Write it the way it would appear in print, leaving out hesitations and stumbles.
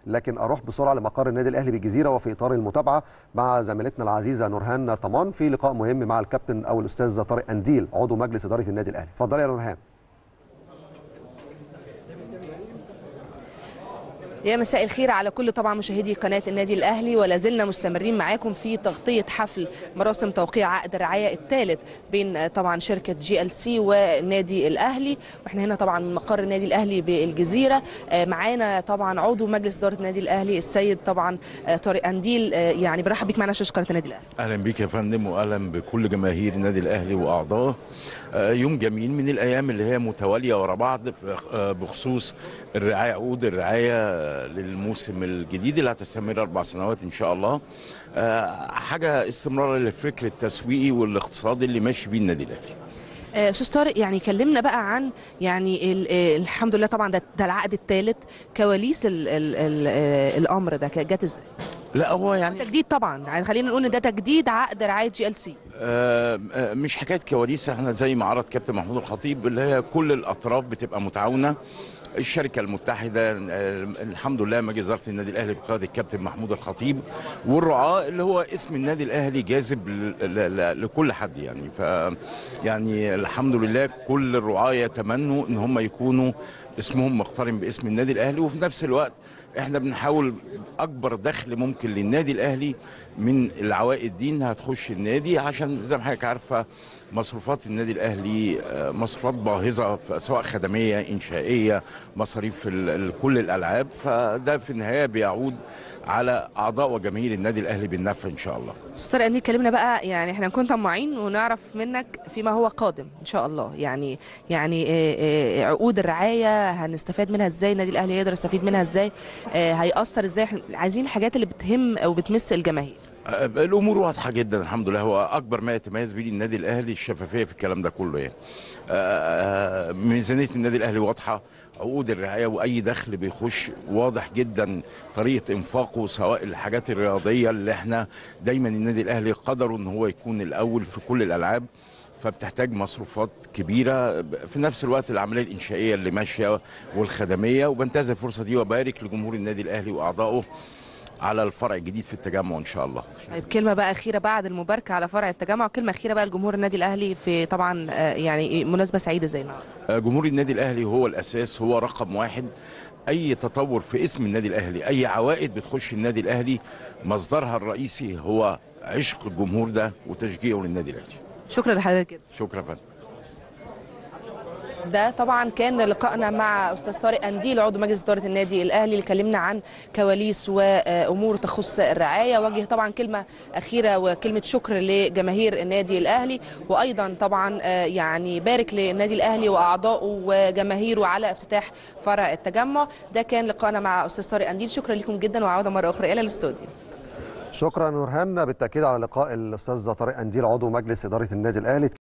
لكن اروح بسرعه لمقر النادي الاهلي بالجزيره وفي اطار المتابعه مع زميلتنا العزيزه نورهان طمان في لقاء مهم مع الكابتن او الاستاذ طارق قنديل عضو مجلس اداره النادي الاهلي. اتفضلي يا نورهان. يا مساء الخير على كل طبعا مشاهدي قناة النادي الأهلي، ولا زلنا مستمرين معاكم في تغطية حفل مراسم توقيع عقد الرعاية الثالث بين طبعا شركة GLC والنادي الأهلي، واحنا هنا طبعا من مقر النادي الأهلي بالجزيرة. معانا طبعا عضو مجلس إدارة النادي الأهلي السيد طبعا طارق قنديل. يعني برحب بيك معنا شاشة قناة النادي الأهلي. أهلا بيك يا فندم وأهلا بكل جماهير النادي الأهلي وأعضائه. يوم جميل من الأيام اللي هي متوالية ورا بعض بخصوص الرعاية، عقود الرعاية للموسم الجديد اللي هتستمر 4 سنوات إن شاء الله. حاجة استمرار للفكر التسويقي والاقتصادي اللي ماشي بيه النادي الأهلي. استاذ طارق، يعني كلمنا بقى عن يعني الحمد لله طبعا ده العقد الثالث، كواليس الامر ده جت ازاي؟ لا هو يعني تجديد طبعا، يعني خلينا نقول ان ده تجديد عقد رعايه GLC. مش حكايه كواليس، احنا زي ما عرض كابتن محمود الخطيب اللي هي كل الاطراف بتبقى متعاونه. الشركه المتحده الحمد لله مجلس اداره النادي الاهلي بقياده الكابتن محمود الخطيب، والرعاه اللي هو اسم النادي الاهلي جاذب لكل حد يعني. يعني الحمد لله كل الرعاه يتمنوا ان هم يكونوا اسمهم مقترن باسم النادي الاهلي، وفي نفس الوقت احنا بنحاول اكبر دخل ممكن للنادي الاهلي من العوائد دي انها تخش النادي، عشان زي ما حضرتك عارفه مصروفات النادي الاهلي مصروفات باهظه سواء خدميه انشائيه مصاريف كل الالعاب، فده في النهايه بيعود على اعضاء وجماهير النادي الاهلي بالنفع ان شاء الله. استاذ قنديل كلمنا بقى، يعني احنا نكون طماعين ونعرف منك فيما هو قادم ان شاء الله، يعني عقود الرعايه هنستفاد منها ازاي؟ النادي الاهلي يقدر يستفيد منها ازاي؟ هيأثر ازاي؟ احنا عايزين الحاجات اللي بتهم او بتمس الجماهير. الامور واضحه جدا الحمد لله. هو اكبر ما يتميز به النادي الاهلي الشفافيه في الكلام ده كله يعني. ميزانيه النادي الاهلي واضحه، عقود الرعايه واي دخل بيخش واضح جدا طريقه انفاقه، سواء الحاجات الرياضيه اللي احنا دايما النادي الاهلي قدره ان هو يكون الاول في كل الالعاب، فبتحتاج مصروفات كبيره. في نفس الوقت العمليه الانشائيه اللي ماشيه والخدميه. وبنتهز الفرصه دي وبارك لجمهور النادي الاهلي واعضائه على الفرع الجديد في التجمع ان شاء الله. طيب كلمه بقى اخيره بعد المباركه على فرع التجمع، وكلمه اخيره بقى لجمهور النادي الاهلي في طبعا يعني مناسبه سعيده زي النهارده. جمهور النادي الاهلي هو الاساس، هو رقم واحد. اي تطور في اسم النادي الاهلي، اي عوائد بتخش النادي الاهلي مصدرها الرئيسي هو عشق الجمهور ده وتشجيعه للنادي الاهلي. شكرا لحضرتك جدا. شكرا فندم. ده طبعا كان لقائنا مع استاذ طارق قنديل عضو مجلس اداره النادي الاهلي، اللي كلمنا عن كواليس وامور تخص الرعايه. وجه طبعا كلمه اخيره وكلمه شكر لجماهير النادي الاهلي، وايضا طبعا يعني بارك للنادي الاهلي واعضائه وجماهيره على افتتاح فرع التجمع. ده كان لقائنا مع استاذ طارق قنديل. شكرا لكم جدا، وعوده مره اخرى الى الاستوديو. شكرا نورهان. بالتاكيد على لقاء الاستاذ طارق قنديل عضو مجلس اداره النادي الاهلي.